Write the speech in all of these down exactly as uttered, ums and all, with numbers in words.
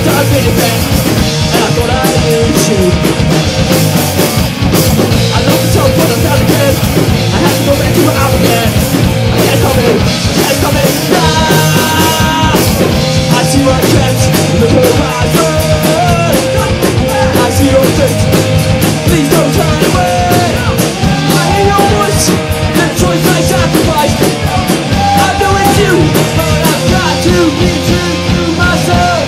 I've been in bed, and I thought I knew you. I lost myself when I found again. I had to go back to where I began. I can't come in, I can't come in now. I see my chance in the horizon. I see your face, please don't turn away. I hear your voice, and the choice I sacrifice. I know it's you, but I've got to be true to myself.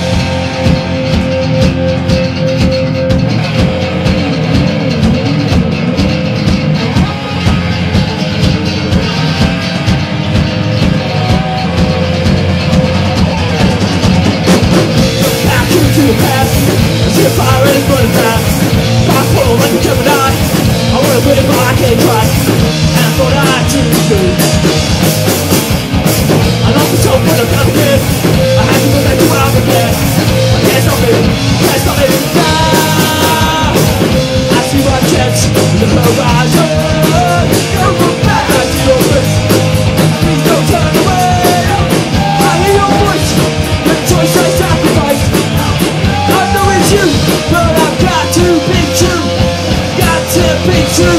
To the past, I see a fire and it's burning fast. Fast forward like a Gemini. I wanna quit it but I can't try. And I thought I'd choose you. I lost myself when I found again. I had to go back to where I began. I can't stop it, can't stop it now. I see my chance in the horizon. Don't look back, I see your face. Please don't turn away. I hear your voice, the choice I sacrifice. You, but I've got to be true, got to be true.